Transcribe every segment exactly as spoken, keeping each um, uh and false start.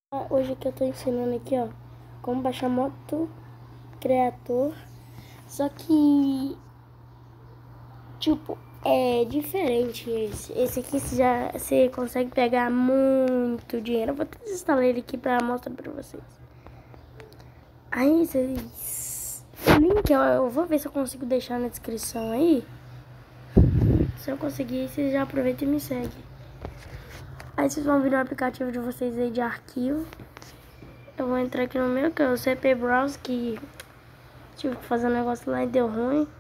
Hoje que eu tô ensinando aqui, ó, como baixar Moto Creator, só que, tipo, é diferente esse. Esse aqui você já você consegue pegar muito dinheiro. Eu vou desinstalar ele aqui pra mostrar pra vocês. Aí, vocês... O link, ó, eu vou ver se eu consigo deixar na descrição aí. Se eu conseguir, vocês já aproveitam e me seguem. Aí vocês vão vir no aplicativo de vocês aí de arquivo. Eu vou entrar aqui no meu, que é o C P Browser, que tive que fazer um negócio lá e deu ruim.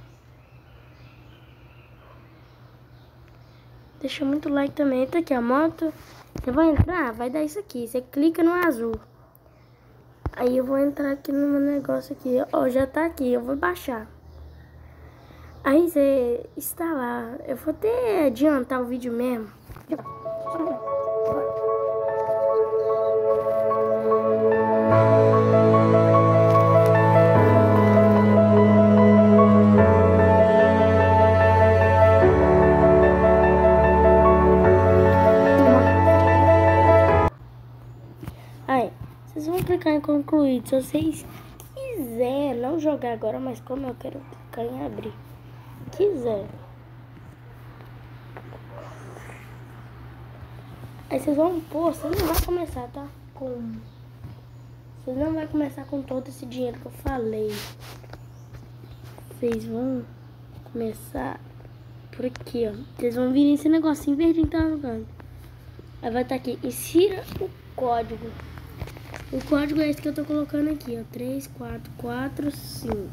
Deixa muito like também. Tá aqui a moto. Você vai entrar, vai dar isso aqui. Você clica no azul. Aí eu vou entrar aqui no meu negócio aqui. Ó, já tá aqui, eu vou baixar. Aí você instalar. Eu vou até adiantar o vídeo mesmo. Aí, vocês vão clicar em concluir. Se vocês quiserem não jogar agora, mas como eu quero clicar em abrir, quiser. Aí vocês vão pôr, você não vai começar, tá? Com... Vocês não vai começar com todo esse dinheiro que eu falei. Vocês vão começar por aqui, ó. Vocês vão vir nesse negocinho verdinho que tá no canto. Aí vai estar aqui, insira o código. O código é esse que eu tô colocando aqui, ó. três quatro quatro cinco.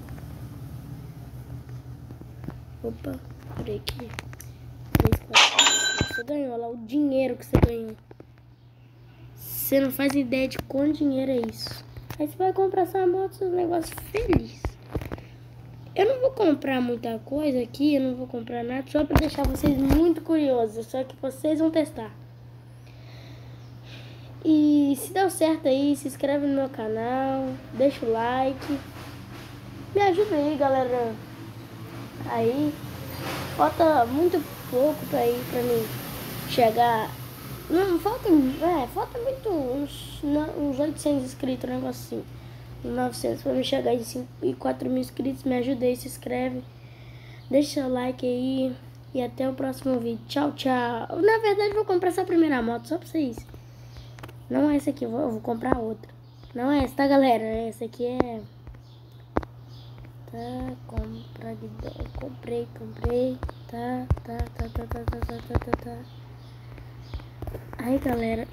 Opa, por aqui. três quatro quatro cinco. Você ganhou lá o dinheiro que você ganhou. Você não faz ideia de quanto dinheiro é isso. Aí você vai comprar essa moto, seus negócios feliz. Eu não vou comprar muita coisa aqui, eu não vou comprar nada, só pra deixar vocês muito curiosos. Só que vocês vão testar. E se deu certo aí, se inscreve no meu canal, deixa o like. Me ajuda aí, galera. Aí, falta muito pouco pra ir pra mim chegar. Não, falta, é, falta muito, uns, uns oitocentos inscritos, um negócio assim. novecentos pra me chegar em quatro mil inscritos. Me ajuda aí, se inscreve. Deixa seu like aí. E até o próximo vídeo. Tchau, tchau. Na verdade, vou comprar essa primeira moto só pra vocês. Não é essa aqui, eu vou, eu vou comprar outra. Não é essa, tá, galera? Essa aqui é... Tá, compra de... Comprei, comprei. Tá, tá, tá, tá, tá, tá, tá, tá, tá, tá. Aí, galera.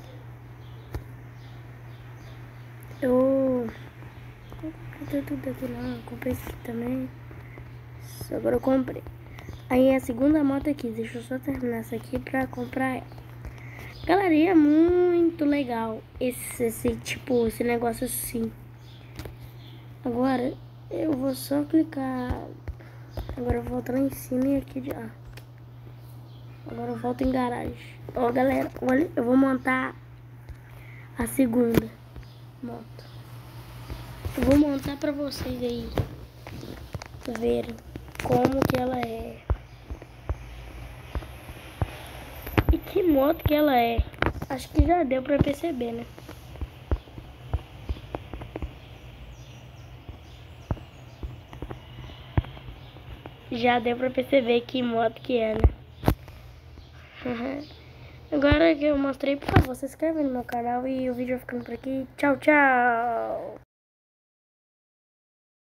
Eu... Comprei tudo aqui lá. Comprei esse aqui também. Agora eu comprei. Aí a segunda moto aqui. Deixa eu só terminar essa aqui pra comprar ela. Galera, é muito legal esse, esse tipo, esse negócio assim. Agora, eu vou só clicar. Agora eu volto lá em cima e aqui de... Ah. Agora eu volto em garagem. Ó, galera, olha, eu vou montar a segunda moto. Eu vou montar pra vocês aí verem como que ela é. E que moto que ela é. Acho que já deu pra perceber, né? Já deu pra perceber que moto que é, né? Agora que eu mostrei, por favor, se inscreve no meu canal e o vídeo vai ficando por aqui. Tchau, tchau!